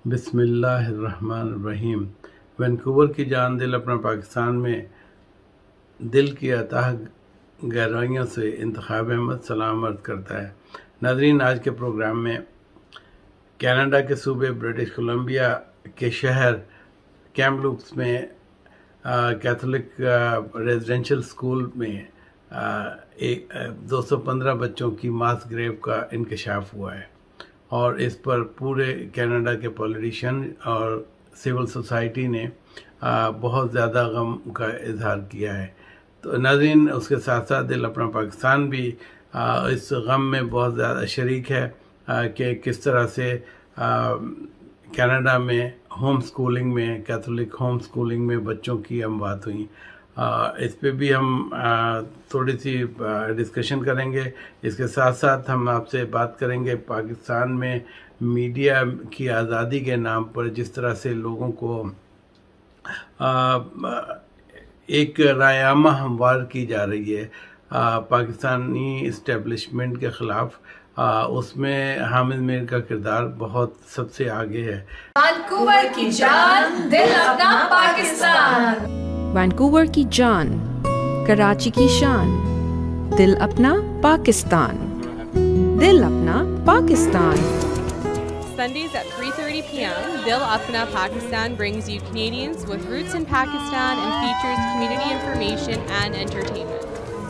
बिस्मिल्लाहिर्रहमानिर्रहीम। वैंकूवर की जान दिल अपना पाकिस्तान में दिल की अताह गहराइयों से इंतखाब अहमद सलाम अर्ज़ करता है। नाज़रीन, आज के प्रोग्राम में कनाडा के सूबे ब्रिटिश कोलंबिया के शहर कैम्पलूप्स में कैथोलिक रेजिडेंशियल स्कूल में 215 बच्चों की मास ग्रेव का इंकशाफ हुआ है और इस पर पूरे कनाडा के पॉलिटिशियन और सिविल सोसाइटी ने बहुत ज़्यादा गम का इजहार किया है। तो नाज़रीन, उसके साथ साथ दिल अपना पाकिस्तान भी इस गम में बहुत ज़्यादा शरीक है कि किस तरह से कनाडा में होम स्कूलिंग में, कैथोलिक होम स्कूलिंग में बच्चों की अमवात हुई। इस पे भी हम थोड़ी सी डिस्कशन करेंगे। इसके साथ साथ हम आपसे बात करेंगे पाकिस्तान में मीडिया की आज़ादी के नाम पर जिस तरह से लोगों को एक रायामा हमवार की जा रही है पाकिस्तानी इस्टेब्लिशमेंट के ख़िलाफ़, उसमें हामिद मीर का किरदार बहुत सबसे आगे है। वैंकूवर की जान दिल अपना पाकिस्तान, वैंकूवर की जान, कराची की शान, दिल अपना पाकिस्तान, दिल अपना Pakistan. Sundays at 3:30 p.m., Dil Apna Pakistan brings you Canadians with roots in Pakistan and features community information and entertainment.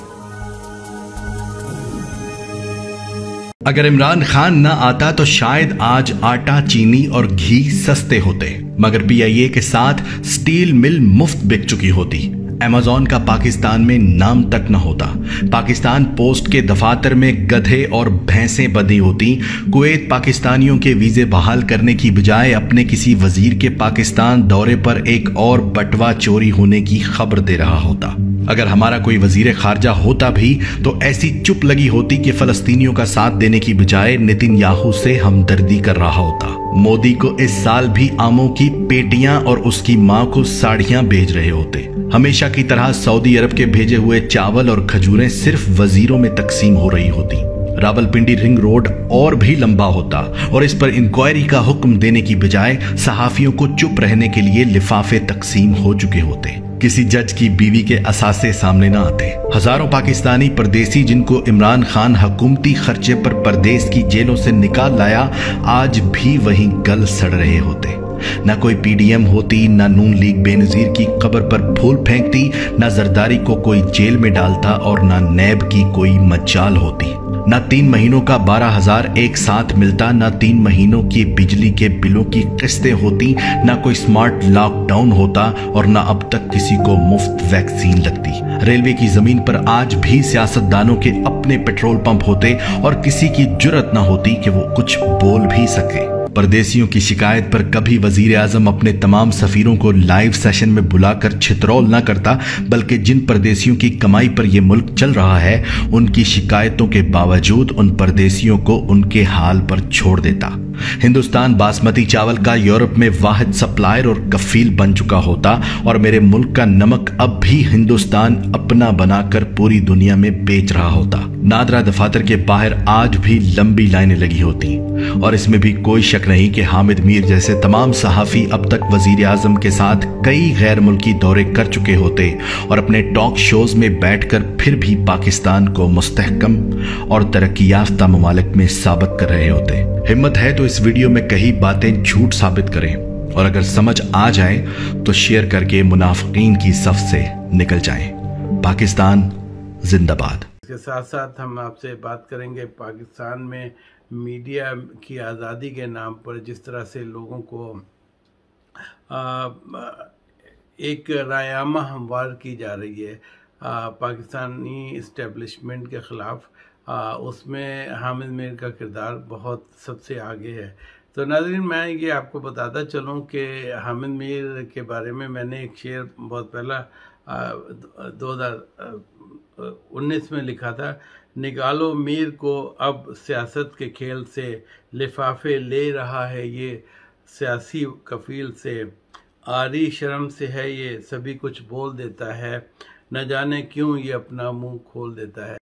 अगर इमरान खान ना आता तो शायद आज आटा, चीनी और घी सस्ते होते, मगर पीआईए के साथ स्टील मिल मुफ्त बिक चुकी होती। अमेज़न का पाकिस्तान में नाम तक न होता। पाकिस्तान पोस्ट के दफातर में गधे और भैंसें बंधी होती। कुवैत पाकिस्तानियों के वीजे बहाल करने की बजाय अपने किसी वजीर के पाकिस्तान दौरे पर एक और बटवा चोरी होने की खबर दे रहा होता। अगर हमारा कोई वजीर खारजा होता भी तो ऐसी चुप लगी होती कि फलस्तीनियों का साथ देने की बजाय नेतन्याहू से हमदर्दी कर रहा होता। मोदी को इस साल भी आमों की पेटियां और उसकी मां को साड़ियां भेज रहे होते। हमेशा की तरह सऊदी अरब के भेजे हुए चावल और खजूरें सिर्फ वजीरों में तकसीम हो रही होती। रावलपिंडी रिंग रोड और भी लंबा होता और इस पर इंक्वायरी का हुक्म देने की बजाय सहाफियों को चुप रहने के लिए लिफाफे तकसीम हो चुके होते। किसी जज की बीवी के असासे सामने न आते। हजारों पाकिस्तानी परदेसी जिनको इमरान खान हुकूमती खर्चे पर परदेश की जेलों से निकाल लाया, आज भी वहीं गल सड़ रहे होते। ना कोई पीडीएम होती, ना नून लीग बेनजीर की कब्र पर फूल फेंकती, ना जरदारी को कोई जेल में डालता और ना नैब की कोई मजाल होती। ना 3 महीनों का 12,000 एक साथ मिलता, ना 3 महीनों की बिजली के बिलों की किस्तें होती, ना कोई स्मार्ट लॉकडाउन होता और ना अब तक किसी को मुफ्त वैक्सीन लगती। रेलवे की जमीन पर आज भी सियासतदानों के अपने पेट्रोल पंप होते और किसी की जुर्रत ना होती कि वो कुछ बोल भी सके। परदेसियों की शिकायत पर कभी वजीर आजम अपने तमाम सफीरों को लाइव सेशन में बुलाकर छितरौल न करता, बल्कि जिन परदेसियों की कमाई पर यह मुल्क चल रहा है उनकी शिकायतों के बावजूद उन परदेसियों को उनके हाल पर छोड़ देता। हिंदुस्तान बासमती चावल का यूरोप में वाहिद सप्लायर और कफील बन चुका होता और मेरे मुल्क का नमक अब भी हिंदुस्तान अपना बनाकर पूरी दुनिया में बेच रहा होता। नादरा दफातर के बाहर आज भी लंबी लाइनें लगी होती और इसमें भी कोई शक नहीं कि हामिद मीर जैसे तमाम सहाफी अब तक वजीर आजम के साथ कई गैर मुल्की दौरे कर चुके होते और अपने टॉक शोज में बैठकर फिर भी पाकिस्तान को मुस्तहकम और तरक्की याफ्ता ममालिक में साबित कर रहे होते। हिम्मत है तो इस वीडियो में कही बातें झूठ साबित करें और अगर समझ आ जाए तो शेयर करके मुनाफिकीन की सफ से निकल जाएं। पाकिस्तान जिंदाबाद। इसके साथ साथ हम आपसे बात करेंगे पाकिस्तान में मीडिया की आज़ादी के नाम पर जिस तरह से लोगों को एक रायामा हमवार की जा रही है पाकिस्तानी इस्टेब्लिशमेंट के ख़िलाफ़, उसमें हामिद मीर का किरदार बहुत सबसे आगे है। तो नाज़रीन, मैं ये आपको बताता चलूँ कि हामिद मीर के बारे में मैंने एक शेर बहुत पहला 2019 में लिखा था। निकालो मीर को अब सियासत के खेल से, लिफाफे ले रहा है ये सियासी कफील से, आरी शर्म से है ये सभी कुछ बोल देता है, न जाने क्यों ये अपना मुंह खोल देता है।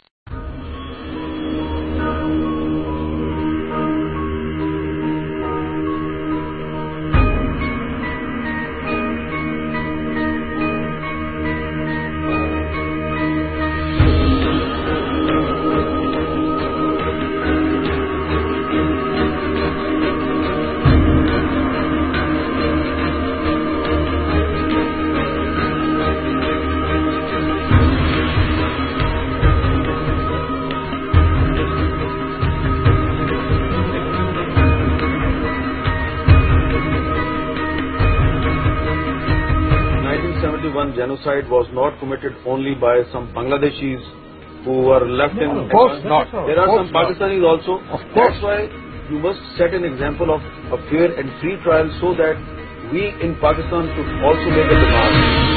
Pakistan genocide was not committed only by some Bangladeshis who were left in. Of course not. There are some Pakistanis also. Of course. That's why you must set an example of a fair and free trial so that we in Pakistan should also make a demand.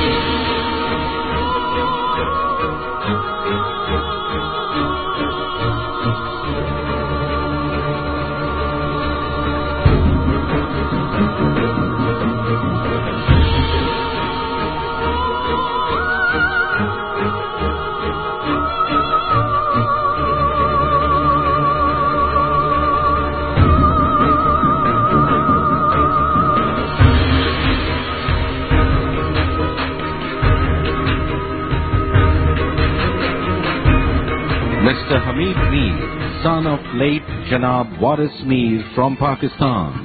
Mr. Hamid Mir, son of late Janab Waris Mir from Pakistan.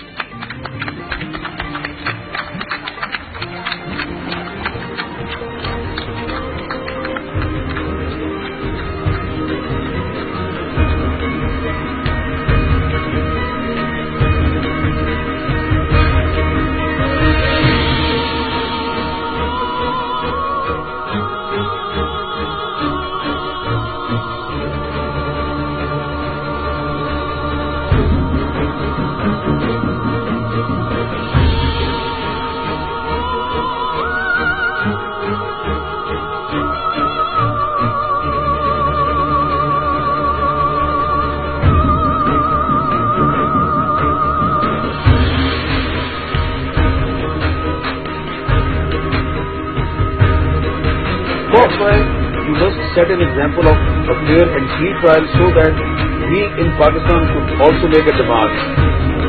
That's why you must set an example of a fair and free trial so that we in Pakistan should also make a demand.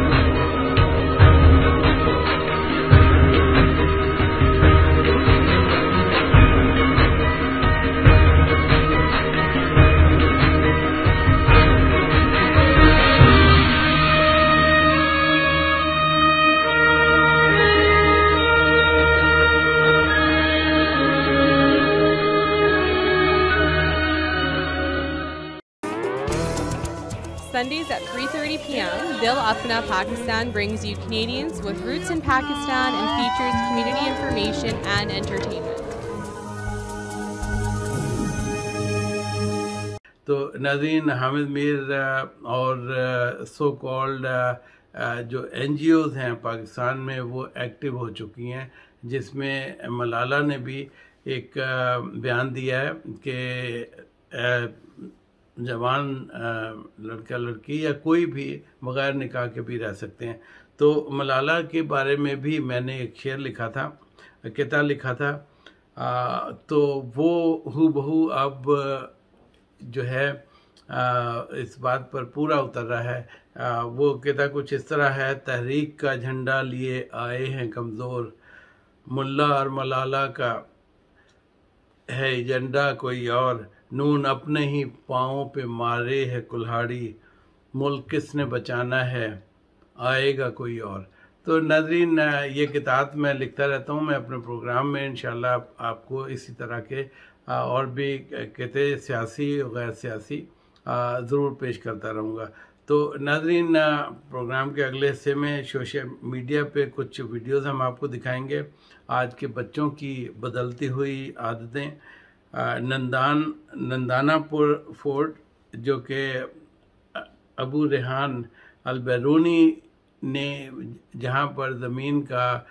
Sundays at 3:30 p.m., Dil Apna Pakistan brings you Canadians with roots in Pakistan and features community information and entertainment. तो नाज़रीन, हामिद मीर और so called जो NGOs हैं पाकिस्तान में वो active हो चुकी हैं, जिसमें मलाला ने भी एक बयान दिया है कि जवान लड़का लड़की या कोई भी बग़ैर निकाह के भी रह सकते हैं। तो मलाला के बारे में भी मैंने एक शेर लिखा था, किताब लिखा था, तो वो हूबहू अब जो है इस बात पर पूरा उतर रहा है। वो किताब कुछ इस तरह है: तहरीक का झंडा लिए आए हैं कमज़ोर, मुल्ला और मलाला का है एजेंडा कोई और, नून अपने ही पाँव पे मारे है कुल्हाड़ी, मुल्क किसने बचाना है आएगा कोई और। तो नाज़रीन, ये किताब मैं लिखता रहता हूँ, मैं अपने प्रोग्राम में इंशाल्लाह आपको इसी तरह के और भी कहते सियासी और गैर सियासी ज़रूर पेश करता रहूँगा। तो नाज़रीन, प्रोग्राम के अगले हिस्से में सोशल मीडिया पे कुछ वीडियोस हम आपको दिखाएंगे, आज के बच्चों की बदलती हुई आदतें। नंदानापुर फोर्ट, जो कि अबू रेहान अल-बैरूनी ने, जहां पर ज़मीन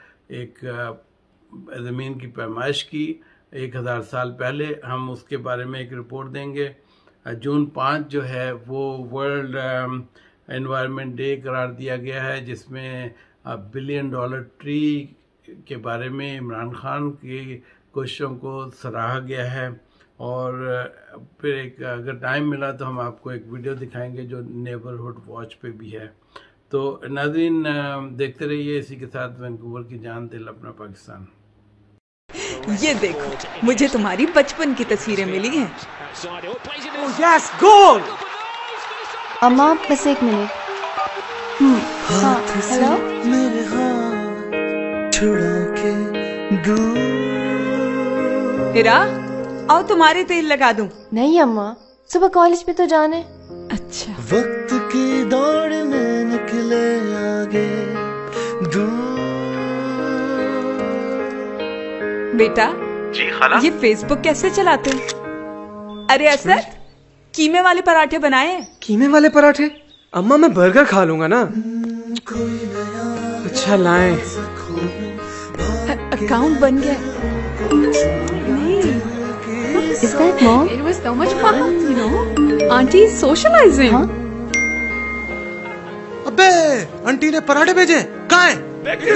की पैमाइश की 1000 साल पहले, हम उसके बारे में एक रिपोर्ट देंगे। जून 5 जो है वो वर्ल्ड एनवायरनमेंट डे करार दिया गया है, जिसमें $1 बिलियन ट्री के बारे में इमरान खान की कोशिशों को सराहा गया है। और फिर एक अगर टाइम मिला तो हम आपको एक वीडियो दिखाएंगे जो नेबरहुड वॉच पे भी है। तो नाज़रीन, देखते रहिए। इसी के साथ वैंकूवर की जान, दिल अपना पाकिस्तान। ये देखो, मुझे तुम्हारी बचपन की तस्वीरें मिली हैं। Yes, goal! अम्मा बस एक मिनट। हाँ, हेलो। मेरे हाथ छुड़ा के हिरा, आओ तुम्हारे तेल लगा दूं। नहीं अम्मा, सुबह कॉलेज पे तो जाने। अच्छा। वक्त की दौड़ में निकले आगे दूर। बेटा जी खाला। ये फेसबुक कैसे चलाते हैं? अरे असद, कीमे वाले पराठे बनाए? कीमे वाले पराठे? अम्मा मैं बर्गर खा लूंगा ना। अच्छा लाएं। अकाउंट बन गया। Is that mom? It was so much fun, you know. Auntie is socializing. अबे आंटी ने पराठे भेजे, कहाँ हैं?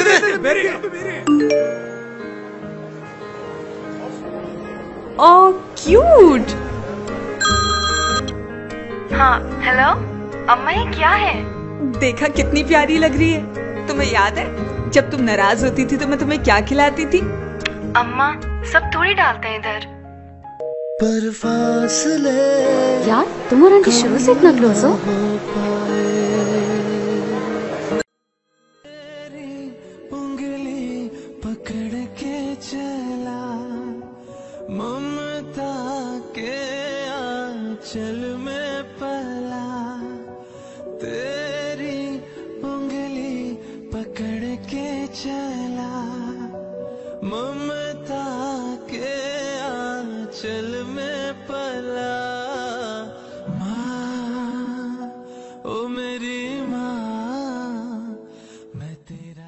Oh, cute. हाँ, हेलो अम्मा ये क्या है? देखा कितनी प्यारी लग रही है। तुम्हें याद है जब तुम नाराज होती थी तो मैं तुम्हें क्या खिलाती थी? अम्मा सब थोड़ी डालते हैं इधर। पर फासले यार तुम और आंटी शुरू से इतना क्लोज हो? उंगली पकड़ के चला ममता के आंचल में पला, तेरी उंगली पकड़ के चला ममता के आंचल में पला। माँ ओ मेरी माँ मैं तेरा।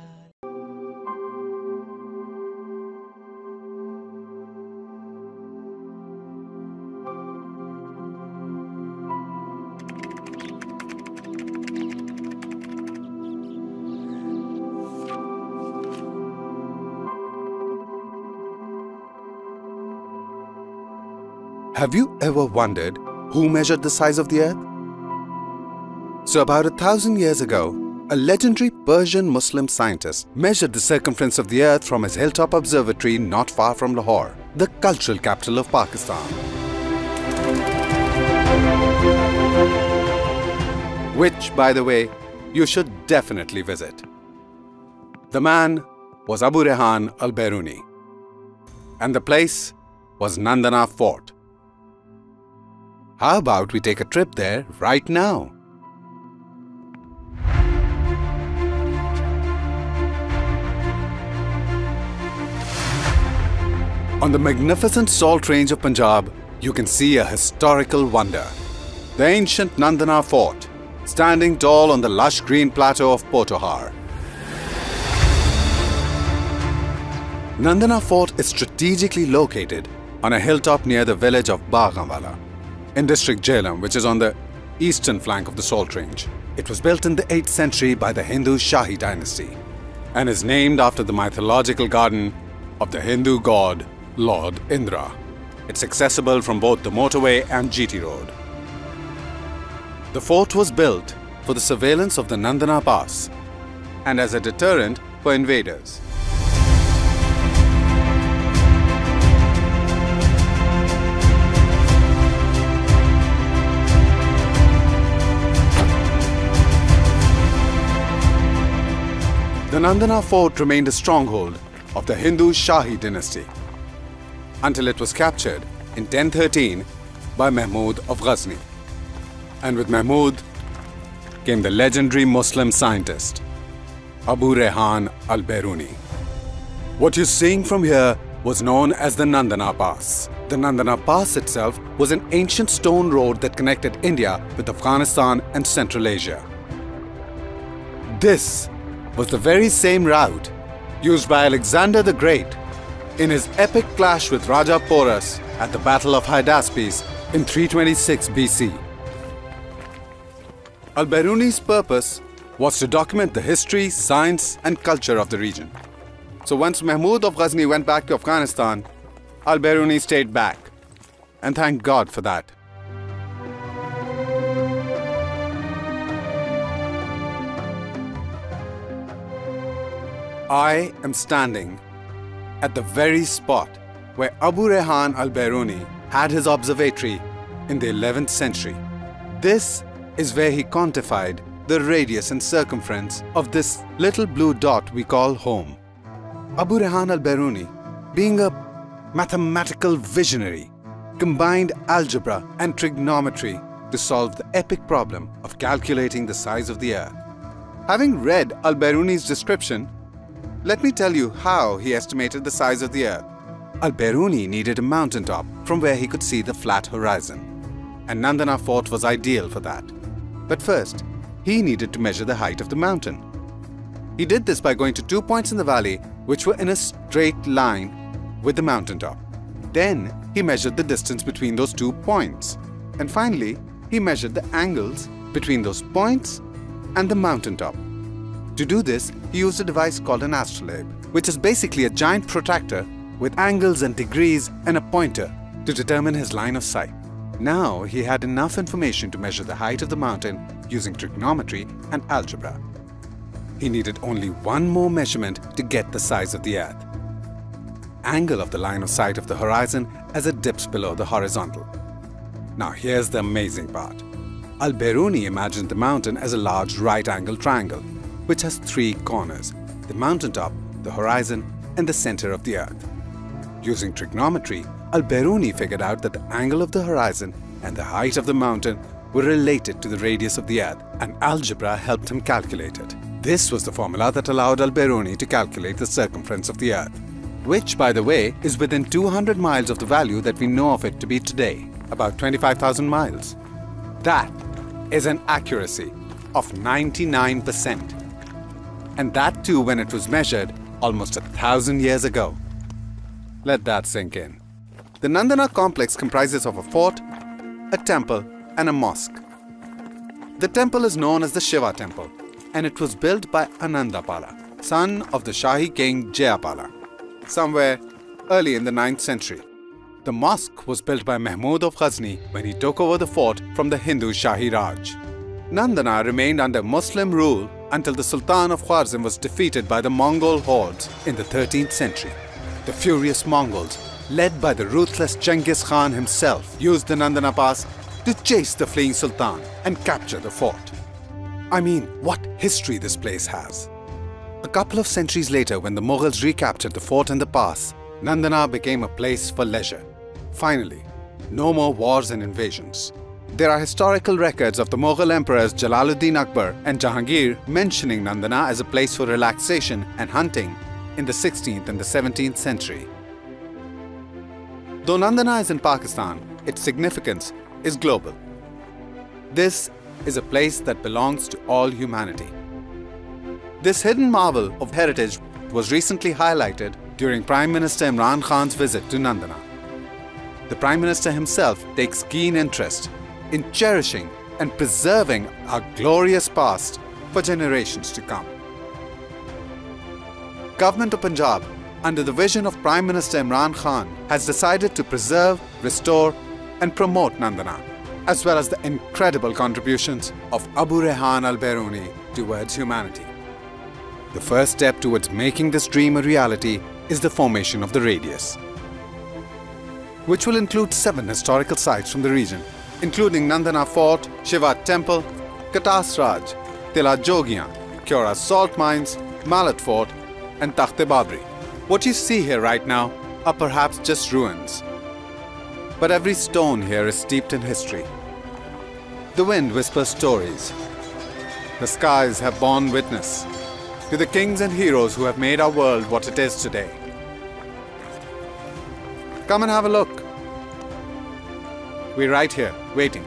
Have you ever wondered who measured the size of the earth? So about 1,000 years ago, a legendary Persian Muslim scientist measured the circumference of the earth from his hilltop observatory not far from Lahore, the cultural capital of Pakistan. Which, by the way, you should definitely visit. The man was Abu Rehan al-Biruni, and the place was Nandana Fort. How about we take a trip there right now? On the magnificent salt range of Punjab, you can see a historical wonder. The ancient Nandana Fort, standing tall on the lush green plateau of Potohar. Nandana Fort is strategically located on a hilltop near the village of Baghanwala, in district Jhelum, which is on the eastern flank of the Salt Range. It was built in the 8th century by the Hindu Shahi dynasty and is named after the mythological garden of the Hindu god Lord Indra. It's accessible from both the motorway and GT road. The fort was built for the surveillance of the Nandana Pass and as a deterrent for invaders. The Nandana Fort remained a stronghold of the Hindu Shahi dynasty until it was captured in 1013 by Mahmud of Ghazni. And with Mahmud came the legendary Muslim scientist Abu Rehan al-Biruni. What you're seeing from here was known as the Nandana Pass. The Nandana Pass itself was an ancient stone road that connected India with Afghanistan and Central Asia. This was the very same route used by Alexander the Great in his epic clash with Raja Porus at the Battle of Hydaspes in 326 BC. Al-Biruni's purpose was to document the history, science and culture of the region. So once Mahmud of Ghazni went back to Afghanistan, Al-Biruni stayed back. And thank God for that. I am standing at the very spot where Abu Rehan al-Biruni had his observatory in the 11th century. This is where he quantified the radius and circumference of this little blue dot we call home. Abu Rehan al-Biruni, being a mathematical visionary, combined algebra and trigonometry to solve the epic problem of calculating the size of the earth. Having read al-Biruni's description, let me tell you how he estimated the size of the earth. Al-Biruni needed a mountaintop from where he could see the flat horizon, and Nandana Fort was ideal for that. But first, he needed to measure the height of the mountain. He did this by going to 2 points in the valley which were in a straight line with the mountaintop. Then he measured the distance between those 2 points. And finally, he measured the angles between those points and the mountaintop. To do this, he used a device called an astrolabe, which is basically a giant protractor with angles and degrees and a pointer to determine his line of sight. Now he had enough information to measure the height of the mountain using trigonometry and algebra. He needed only one more measurement to get the size of the Earth. Angle of the line of sight of the horizon as it dips below the horizontal. Now here's the amazing part. Al-Biruni imagined the mountain as a large right-angled triangle, which has 3 corners: the mountaintop, the horizon, and the center of the Earth. Using trigonometry, Al-Biruni figured out that the angle of the horizon and the height of the mountain were related to the radius of the Earth, and algebra helped him calculate it. This was the formula that allowed Al-Biruni to calculate the circumference of the Earth, which, by the way, is within 200 miles of the value that we know of it to be today, about 25,000 miles. That is an accuracy of 99%. And that too when it was measured almost 1,000 years ago. Let that sink in. The Nandana complex comprises of a fort, a temple, and a mosque. The temple is known as the Shiva temple, and it was built by Anandapala, son of the Shahi king Jayapala, somewhere early in the 9th century. The mosque was built by Mahmud of Ghazni when he took over the fort from the Hindu Shahi Raj. Nandana remained under Muslim rule until the Sultan of Khwarazm was defeated by the Mongol hordes in the 13th century. The furious Mongols, led by the ruthless Genghis Khan himself, used the Nandana Pass to chase the fleeing Sultan and capture the fort. I mean, what history this place has. A couple of centuries later, when the Mughals recaptured the fort and the pass, Nandana became a place for leisure. Finally, no more wars and invasions. There are historical records of the Mughal emperors Jalaluddin Akbar and Jahangir mentioning Nandana as a place for relaxation and hunting in the 16th and the 17th century. Though Nandana is in Pakistan, its significance is global. This is a place that belongs to all humanity. This hidden marvel of heritage was recently highlighted during Prime Minister Imran Khan's visit to Nandana. The Prime Minister himself takes keen interest in cherishing and preserving our glorious past for generations to come. Government of Punjab, under the vision of Prime Minister Imran Khan, has decided to preserve, restore and promote Nandana, as well as the incredible contributions of Abu Rehan Al-Biruni towards humanity. The first step towards making this dream a reality is the formation of the radius, which will include 7 historical sites from the region, including Nandana Fort, Shiva Temple, Katas Raj, Tila Jogiyan, Kyora Salt Mines, Malat Fort and Takht-e Babri. What you see here right now are perhaps just ruins, but every stone here is steeped in history. The wind whispers stories. The skies have borne witness to the kings and heroes who have made our world what it is today. Come and have a look. We're right here, waiting.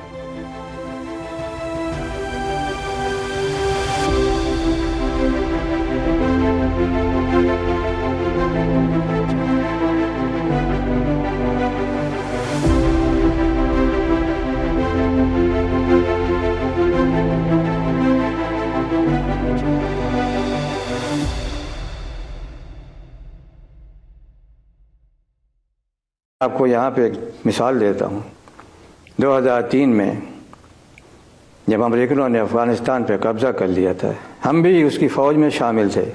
आपको यहाँ पे एक मिसाल देता हूँ। 2003 में जब अमेरिकनों ने अफ़गानिस्तान पे कब्ज़ा कर लिया था, हम भी उसकी फ़ौज में शामिल थे।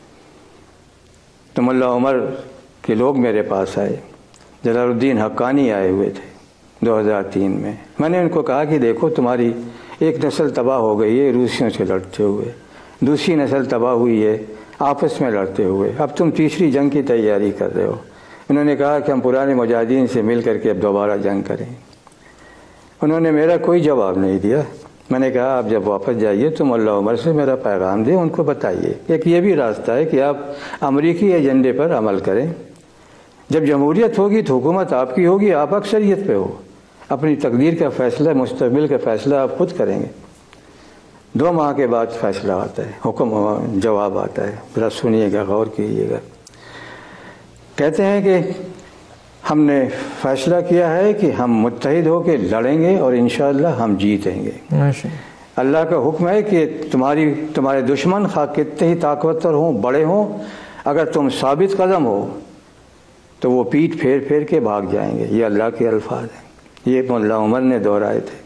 तो मुल्ला उमर के लोग मेरे पास आए, जलालुद्दीन हक्कानी आए हुए थे 2003 में। मैंने उनको कहा कि देखो तुम्हारी एक नस्ल तबाह हो गई है रूसियों से लड़ते हुए, दूसरी नस्ल तबाह हुई है आपस में लड़ते हुए, अब तुम तीसरी जंग की तैयारी कर रहे हो। उन्होंने कहा कि हम पुराने मुजाहिदीन से मिल करके अब दोबारा जंग करें। उन्होंने मेरा कोई जवाब नहीं दिया। मैंने कहा आप जब वापस जाइए तो मुल्ला उमर से मेरा पैगाम दें, उनको बताइए एक ये भी रास्ता है कि आप अमरीकी एजेंडे पर अमल करें, जब जमहूरियत होगी तो हुकूमत आपकी होगी, आप अक्सरियत पे हो, अपनी तकदीर का फैसला, मुस्तकबिल का फैसला आप खुद करेंगे। 2 माह के बाद फैसला आता है, हुक्म जवाब आता है, ज़रा सुनिएगा, गौर कीजिएगा। कहते हैं कि हमने फैसला किया है कि हम मुत्तहिद होकर लड़ेंगे और इंशाअल्लाह हम जीतेंगे। अल्लाह का हुक्म है कि तुम्हारे दुश्मन खा कितने ही ताकतवर हों, बड़े हों, अगर तुम साबित कदम हो तो वो पीठ फेर फेर के भाग जाएंगे। ये अल्लाह के अल्फाज हैं, ये मुल्ला उमर ने दोहराए थे।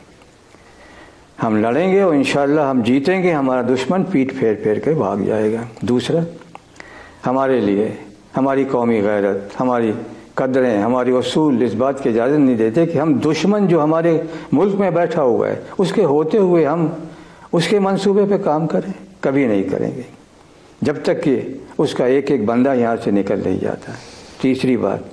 हम लड़ेंगे और इंशाअल्लाह हम जीतेंगे, हमारा दुश्मन पीठ फेर फेर के भाग जाएगा। दूसरा, हमारे लिए हमारी कौमी गैरत, हमारी कदरें, हमारी उसूल इस बात की इजाज़त नहीं देते कि हम दुश्मन जो हमारे मुल्क में बैठा हुआ है उसके होते हुए हम उसके मंसूबे पे काम करें, कभी नहीं करेंगे जब तक कि उसका एक एक बंदा यहाँ से निकल नहीं जाता। तीसरी बात,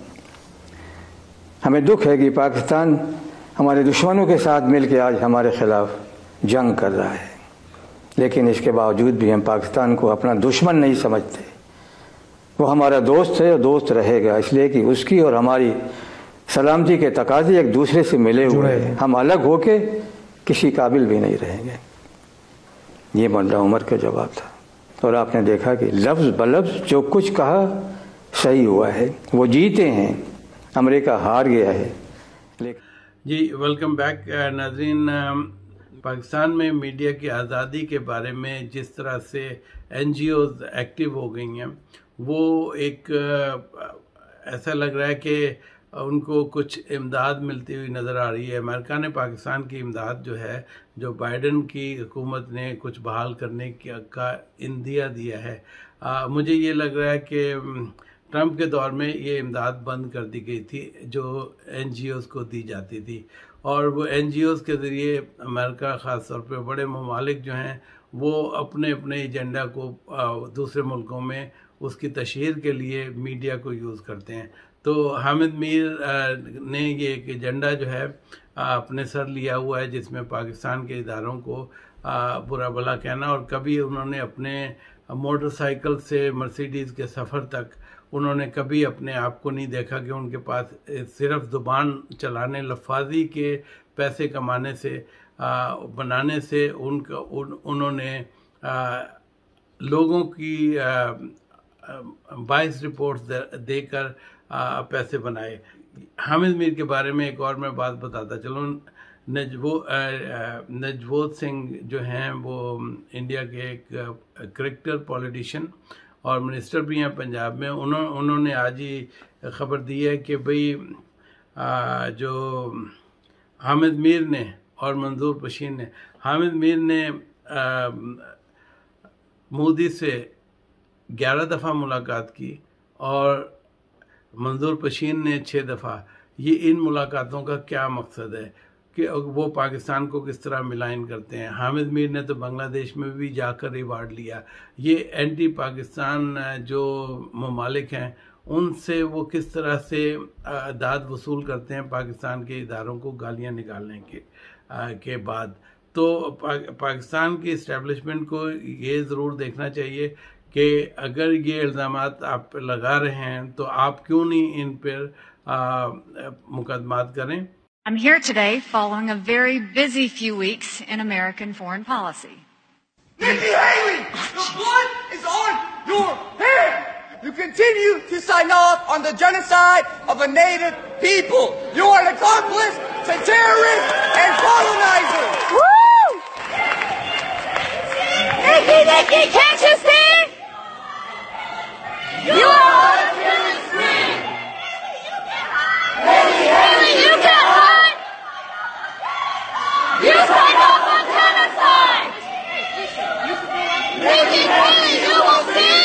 हमें दुख है कि पाकिस्तान हमारे दुश्मनों के साथ मिलकर आज हमारे ख़िलाफ़ जंग कर रहा है, लेकिन इसके बावजूद भी हम पाकिस्तान को अपना दुश्मन नहीं समझते। वो हमारा दोस्त है और दोस्त रहेगा, इसलिए कि उसकी और हमारी सलामती के तकाज़े एक दूसरे से मिले हुए हैं। हम अलग होके किसी काबिल भी नहीं रहेंगे। ये मुल्ला उमर का जवाब था और आपने देखा कि लफ्ज़ बलफ्ज़ जो कुछ कहा सही हुआ है। वो जीते हैं, अमेरिका हार गया है। जी वेलकम बैक नाज़रीन। पाकिस्तान में मीडिया की आज़ादी के बारे में जिस तरह से NGOs एक्टिव हो गई हैं, वो एक ऐसा लग रहा है कि उनको कुछ इमदाद मिलती हुई नज़र आ रही है। अमेरिका ने पाकिस्तान की इमदाद जो है, जो बाइडन की हुकूमत ने कुछ बहाल करने का इंदिया दिया है, मुझे ये लग रहा है कि ट्रंप के दौर में ये इमदाद बंद कर दी गई थी जो NGOs को दी जाती थी, और वो NGOs के ज़रिए अमेरिका ख़ास तौर पे बड़े ममालिक जो हैं वो अपने अपने एजेंडा को दूसरे मुल्कों में उसकी तशहीर के लिए मीडिया को यूज़ करते हैं। तो हामिद मीर ने ये एक एजेंडा जो है अपने सर लिया हुआ है, जिसमें पाकिस्तान के इदारों को बुरा भला कहना, और कभी उन्होंने अपने मोटरसाइकिल से मर्सिडीज़ के सफ़र तक उन्होंने कभी अपने आप को नहीं देखा कि उनके पास सिर्फ ज़ुबान चलाने, लफाजी के पैसे कमाने से बनाने से उन्होंने लोगों की 22 रिपोर्ट्स देकर पैसे बनाए। हामिद मीर के बारे में एक और मैं बात बताता चलूँ। नजवोत सिंह जो हैं वो इंडिया के एक क्रिकेटर, पॉलिटिशियन और मिनिस्टर भी हैं पंजाब में। उन्होंने आज ही खबर दी है कि भाई जो हामिद मीर ने और मंजूर पशीन ने, हामिद मीर ने मोदी से 11 दफ़ा मुलाकात की और मंजूर पशीन ने 6 दफ़ा। ये इन मुलाकातों का क्या मकसद है कि वो पाकिस्तान को किस तरह मिलाइन करते हैं। हामिद मीर ने तो बांग्लादेश में भी जाकर रिवार्ड लिया। ये एंटी पाकिस्तान जो ममालिक हैं उनसे वो किस तरह से दाद वसूल करते हैं पाकिस्तान के इदारों को गालियां निकालने के बाद। तो पाकिस्तान की इस्टेब्लिशमेंट को ये ज़रूर देखना चाहिए कि अगर ये इल्ज़ामात आप पर लगा रहे हैं तो आप क्यों नहीं इन पर मुकदमात करें। I'm here today following a very busy few weeks in American foreign policy. Nikki Haley, the blood is on your hands. You continue to sign off on the genocide of a native people. You are an accomplice to terrorists and colonizers. Woo! Nikki, can't you see? You are a terrorist free. Haley, you get hurt. You signed off on genocide. Nikki Haley, you will see.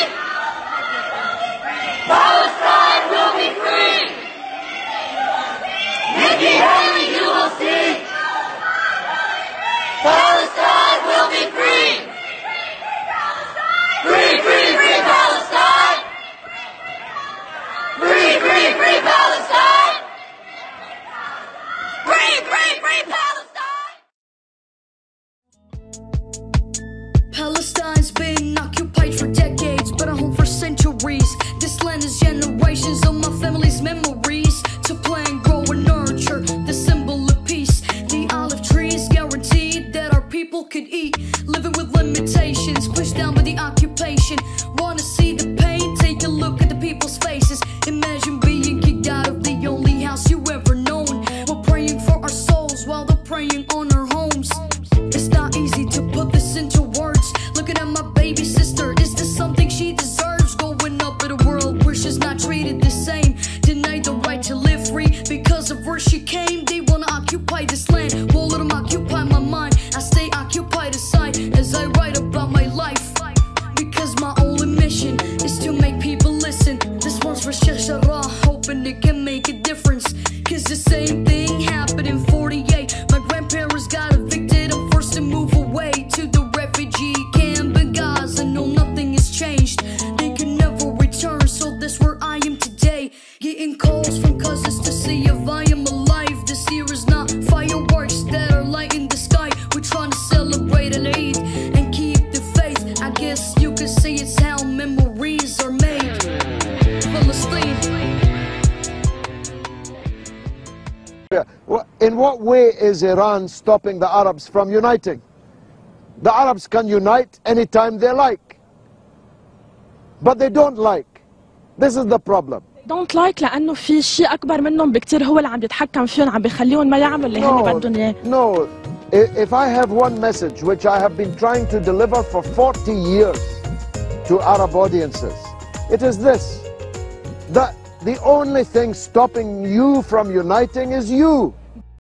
Palestine will be free. Nikki Haley, you will see. Palestine will be free. Free, free, free Palestine. Free, free, free Palestine. Free, free, free Palestine. Palestine's been occupied for decades, but a home for centuries. This land is generations of my family's memories. pushed down by the occupation. Wanna see the pain? Take a look at the people's faces. Imagine being kicked out of the only house you ever known. We're praying for our souls while they're preying on our homes. It's not easy to put this into words. Looking at my baby sister, is this something she deserves? Growing up in a world where she's not treated the same, denied the right to live free because of where she came. They wanna occupy this land, won't let them occupy my mind. I stay occupied aside as I write about my life, because my only mission is to make people listen. This one's for Sheikh Jarrah, hoping it can make a difference. Cause the same thing happened in 48. My grandparents got evicted, I'm forced to move away to the refugee camp in Gaza. No, nothing has changed, they can never return. So that's where I am today, getting calls from cousins to see if I am alive. This year is not fireworks that are lighting the sky. We're trying to celebrate an Eid and keep the faith. I guess you could say it's how memories are made. Palestine. In what way is Iran stopping the Arabs from uniting? The Arabs can unite anytime they like, but they don't like. This is the problem. Don't like لأنه في شيء أكبر منهم بكتير هو اللي عم يتحكم فيهم، عم بيخليهم ما يعملوا اللي هن بدهم إياه. No, if I have one message which I have been trying to deliver for 40 years to Arab audiences, it is this: that the only thing stopping you from uniting is you.